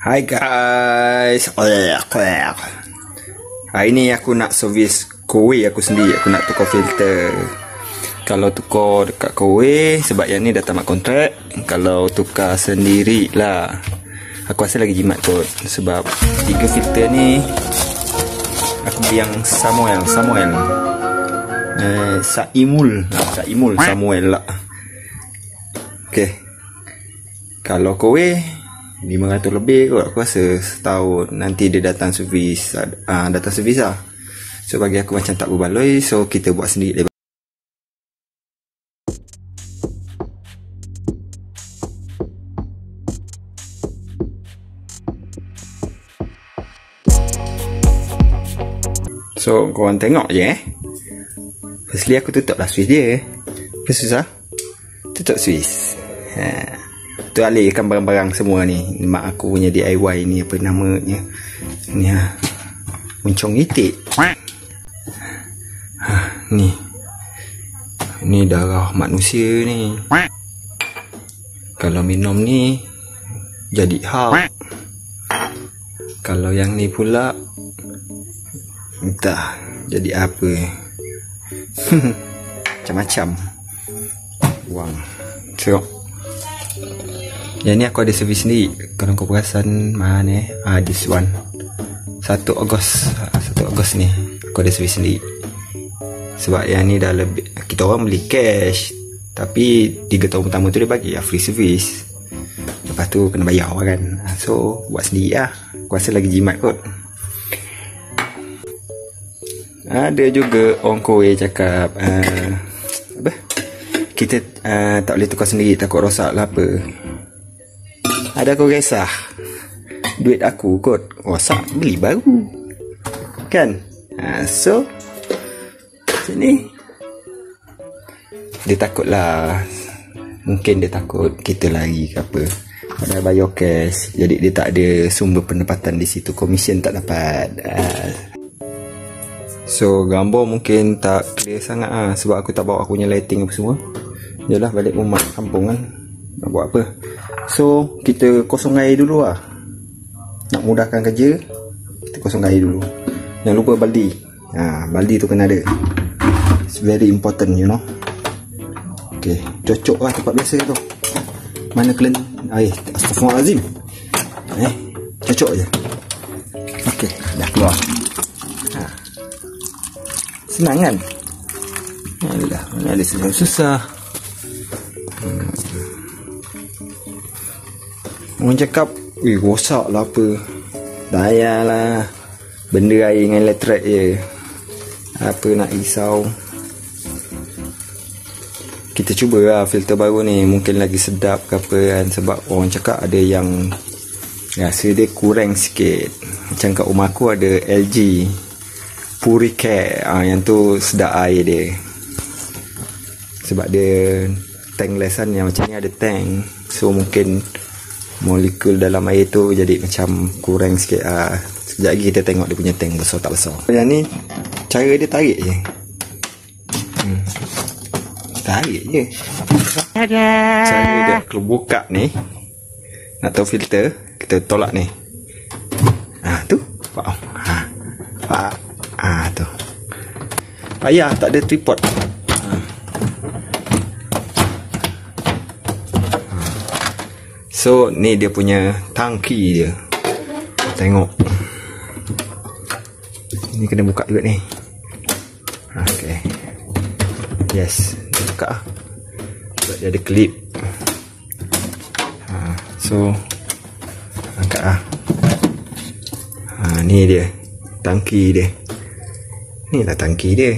Hai guys. Hari ni aku nak servis kowe aku sendiri. Aku nak tukar filter. Kalau tukar dekat kowe, sebab yang ni dah tamat kontrak. Kalau tukar sendiri lah, aku rasa lagi jimat kot. Sebab 3 filter ni aku beli yang Samuel Samuel lah. Okay, kalau kowe 500 lebih kot, aku rasa setahun. Nanti dia datang servis, lah. So bagi aku macam tak berbaloi, so kita buat sendiri. So korang tengok je Firstly aku tutup lah switch dia. Apa susah? Tutup switch. Tu alihkan barang-barang semua ni. Mak aku punya DIY ni, apa namanya ni, muncung itik. Ni darah manusia ni. Kalau minum ni jadi hak. Kalau yang ni pula entah jadi apa. Macam-macam. Buang. Tengok. Yang ni aku ada servis sendiri. Kalau kau perasan mana this one 1 Ogos ni aku ada servis sendiri. Sebab yang ni dah lebih, kita orang beli cash, tapi 3 tahun pertama tu dia bagi free service. Lepas tu kena bayar kan. So buat sendiri lah. Aku rasa lagi jimat kot. Ada juga orang kowe cakap apa, kita tak boleh tukar sendiri, takut rosak lah apa. Ada aku kisah, duit aku kot rosak, beli baru kan. So sini dia takut lah. Mungkin dia takut kita lari ke apa. Padahal bayar cash, jadi dia tak ada sumber pendapatan di situ. Komisen tak dapat. So gambar mungkin tak clear sangat sebab aku tak bawa aku punya lighting apa semua. Yalah, balik rumah kampung kan, nak buat apa. So kita kosong air dulu lah. Nak mudahkan kerja, kita kosong air dulu. Jangan lupa baldi. Baldi tu kena ada. It's very important, you know. Okay, cocok lah tempat biasa tu. Mana kalian air, astagfirullahaladzim. Cocok je. Okay, dah keluar. Senang kan? Alah, mana ada senang susah. Orang cakap, rosak lah apa. Daya lah. Benda air dengan elektrik je. Apa nak risau. Kita cuba lah filter baru ni. Mungkin lagi sedap ke apa kan. Sebab orang cakap ada yang rasa dia kurang sikit. Macam kat rumah aku ada LG Puricare, yang tu sedap air dia. Sebab dia tankless kan, yang macam ni ada tank. So mungkin molekul dalam air tu jadi macam kurang sikit. Sekejap lagi kita tengok dia punya tank besar tak besar. Yang ni cara dia tarik je. Tarik je. Cara dia kalau buka ni, nak tahu filter, kita tolak ni. Tu faham. Tu payah, tak ada tripod. So ni dia punya tangki dia. Tengok, ni kena buka juga ni. Okay, yes, buka sebab dia ada klip. So angkat ni dia tangki dia. Ni lah tangki dia.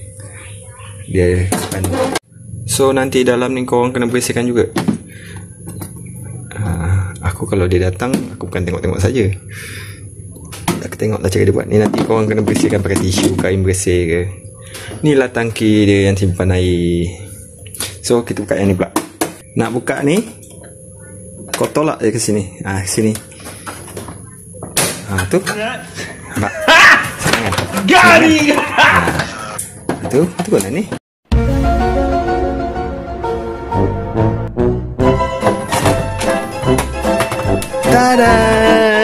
So nanti dalam ni korang kena bersihkan juga. Aku kalau dia datang, aku bukan tengok-tengok saja. Aku tengok lah cara dia buat. Ni nanti korang kena bersihkan pakai tisu, kain bersih ke. Ni lah tangki dia yang simpan air. So kita buka yang ni pula. Nak buka ni, kau tolak je ke sini. Sini. Tu. Nampak? Gari. Tu mana ni? Tada!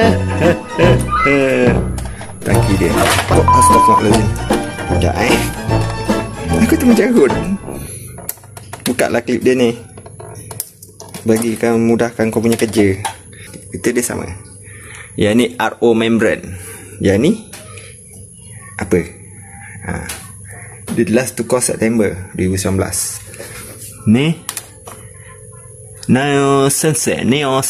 Kaki dia. Oh, astagfirullahaladzim. Sekejap Aku tu mencarut. Buka lah klip dia ni. Bagi kau mudahkan kau punya kerja. Itu dia sama. Yang ni RO membrane. Yang ni apa? The last to cost September 2019. Ni Neo Sensei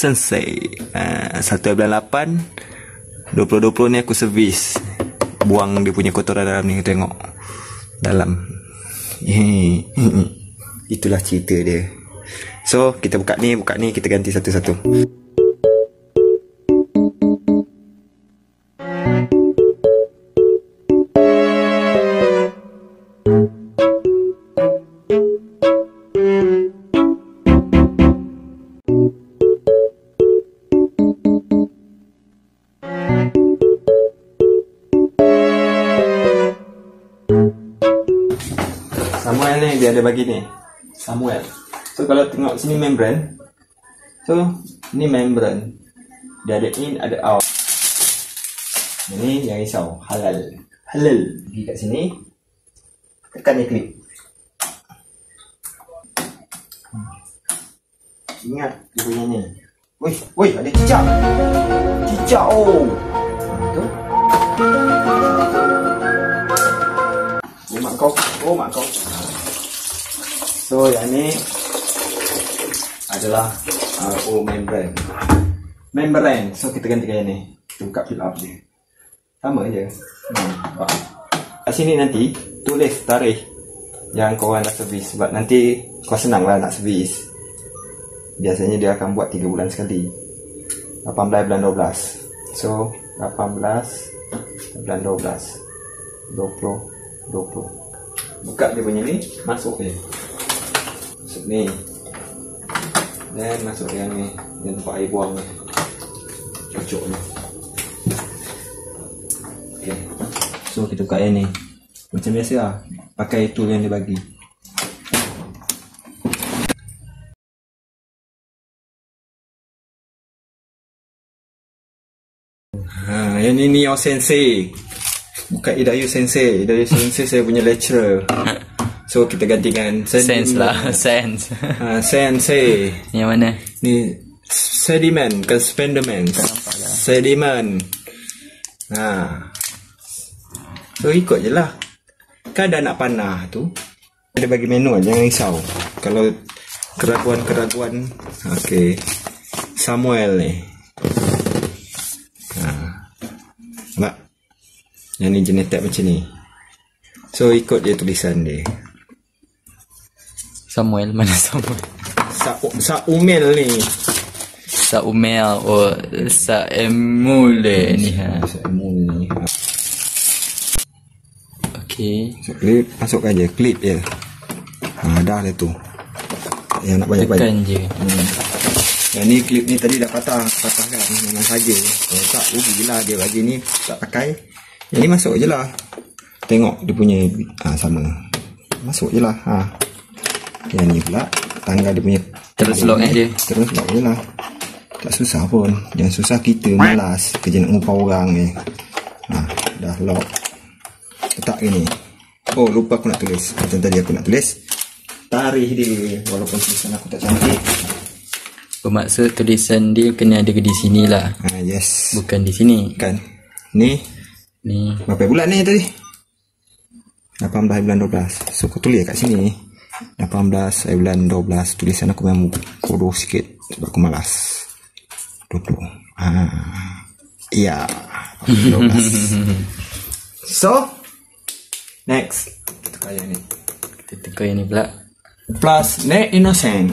1.8 2020 ni aku servis. Buang dia punya kotoran dalam ni. Tengok dalam. Itulah cerita dia. So kita buka ni, kita ganti satu-satu. Samuel ni dia ada bagi ni. Samuel. So kalau tengok sini membrane. So ni membrane. Dia ada in, ada out. Ini yang risau. Halal. Pergi kat sini. Tekan ni klip. Ingat dia punya ni. Woi, ada cicak. Cicak Betul. Mak kau. So yang ni adalah membrane. So kita ganti yang ni. Kita buka fill up je. Sama je. Kat sini nanti tulis tarikh yang kau nak servis. Sebab nanti kau senang lah nak servis. Biasanya dia akan buat 3 bulan sekali. 18 bulan 12. So 18 bulan 12 20. Buka dia punya ni, masuk dia. Masuk ni. Dan masuk yang ni. Yang tempat air buang ni. Cocok ni. Okay. So kita buka yang ni. Macam biasa lah. Pakai tool yang dia bagi. Yang ni Neo Sensei. Bukan Idayu Sensei. Idayu Sensei saya punya lecturer. So kita gantikan Sense lah. Sense. Sensei. Yang mana? Ni sediment. Kan spendament. Sediment. So ikut je lah. Kan dah nak panah tu. Dia bagi manual. Jangan risau. Kalau keraguan. Okay. Samuel ni. Nampak? Yang ni jenis tab macam ni. So ikut dia tulisan dia. Samuel, mana Samuel? Saumel ni. Saumel. Oh, Saemul ni ha. Saemul ni. Okay. So klip, masukkan je. Klip je. Dah tu. Yang nak banyak-banyak. Tekan je. Yang ni klip ni tadi dah patah kan. Memang saja. Kalau tak rugilah dia bagi ni tak pakai. Yang ni masuk je lah. Tengok dia punya sama. Masuk je lah. Yang ni pula tangga dia punya. Terus lock je. Terus lock je lah. Tak susah pun. Yang susah kita malas kerja nak ngupau orang ni. Dah lock. Letak gini. Oh lupa aku nak tulis. Macam tadi aku nak tulis tarikh dia. Walaupun tulisan aku tak cantik. Bermaksud tulisan dia kena ada di sini lah. Yes. Bukan di sini. Kan. Ni berapa bulan ni tadi? 18 bulan 12. So aku tulis kat sini 18 bulan 12. Tulisan aku memang bodoh sikit sebab aku malas. 20. Ya. 12. So next kita tukar yang ni. Kita tukar yang ni pula. Plus net innocent.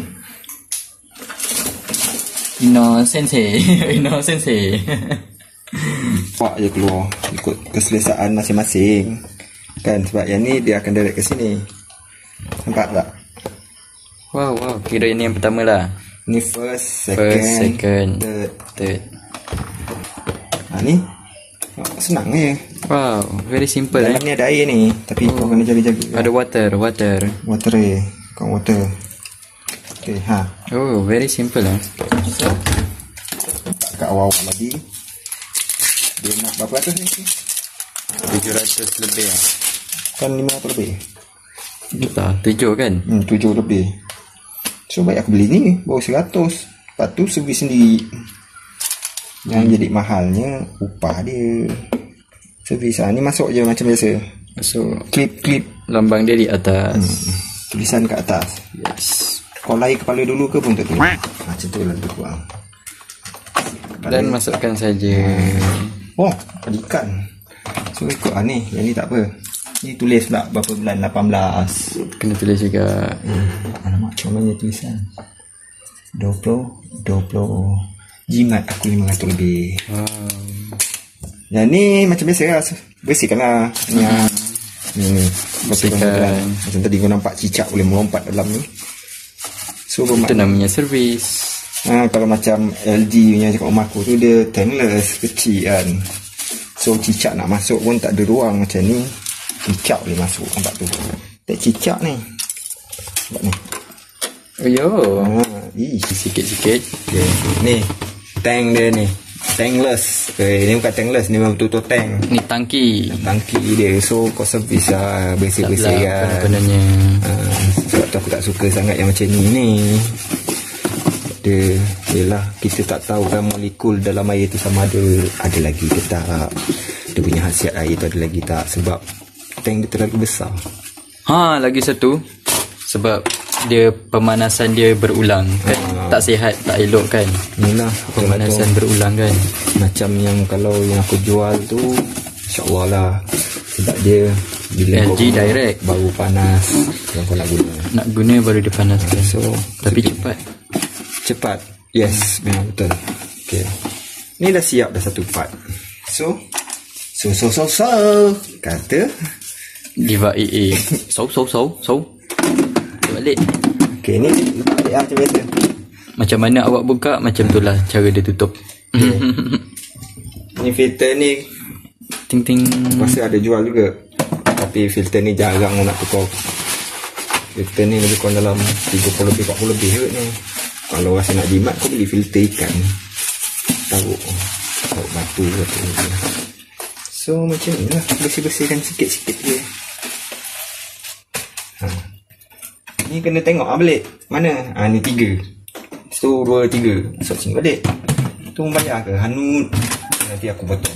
Sensei. Pak je keluar ikut keselesaan masing-masing. Kan sebab yang ni dia akan direct ke sini. Nampak tak? Wow. Kira ini yang pertama lah. Ni first, second, third. Ni senang je. Wow, very simple. Dalam ni ada air ni. Tapi kau kena jaga-jaga. Ada water. Water je. Kau water. Okay, Oh, very simple lah. Kat awal lagi. Dia nak berapa ratus ni? 700 lebih lah. Kan 500 lebih. Kita 7 kan? 7 lebih. So baik aku beli ni baru 100. Lepas tu servis sendiri. Yang jadi mahalnya upah dia. Servis ni masuk je macam biasa. So Klip lambang dia di atas. tulisan kat atas. Yes. Kau lari kepala dulu ke pun tak tu. Macam tu lah lebih kurang. Dan masukkan saja. Oh, ada ikan. So ikut ni. Yang ni tak apa. Ni tulis pula berapa bulan, 18. Kena tulis juga. Alamak, macam mana tulisan? 20 jimat aku 500 lebih. Yang ni macam biasa lah. Bersihkan lah. Ni. Bersihkan. Macam tadi kau nampak cicak boleh melompat dalam ni. So itu namanya servis. Kalau macam LG punya kat rumah aku tu, dia tankless, kecil kan. So cicak nak masuk pun tak ada ruang. Macam ni cicak boleh masuk. Nampak tu, tak cicak ni. Nampak ni. Oh yo. Sikit-sikit. Okay. Ni tank dia ni, tankless. Ni bukan tankless, ni memang betul-betul tank. Ni tangki dia. So kau servis lah, bersih-bersih kan. Sebenarnya sebab tu aku tak suka sangat yang macam ni. Dia yelah, kita tak tahu kan molekul dalam air tu sama ada lagi ke tak. Dia punya khasiat air tu ada lagi tak. Sebab tank dia terlalu besar. lagi satu. Sebab dia pemanasan dia berulang kan. Tak sihat, tak elok kan. Inilah pemanasan berulang kan. Macam yang kalau yang aku jual tu, InsyaAllah lah. Sebab dia bila LG direct baru panas yang kau nak guna baru dia panaskan. So tapi cepat. Yes, memang betul. Okay, ni dah siap dah satu part. So kata Diva AA. So balik. Okay, ni balik macam biasa. Macam mana awak buka, macam tu lah cara dia tutup. Ni filter ni ting masa ada jual juga. Tapi filter ni jarang nak tukar. Filter ni lebih kurang dalam 30 lebih 40 lebih kot ni. Kalau rasa nak jimat, kau beli filter ikan. Taruh batu. So macam ni lah, bersih-bersihkan sikit-sikit je. Ni kena tengok balik. Mana? Ni 3. So 2, 3. So sini balik. Tu bayar ke? Hanut. Nanti aku potong.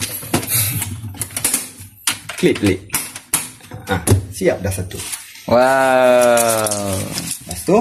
Klip. Siap dah satu. Wow. Lepas tu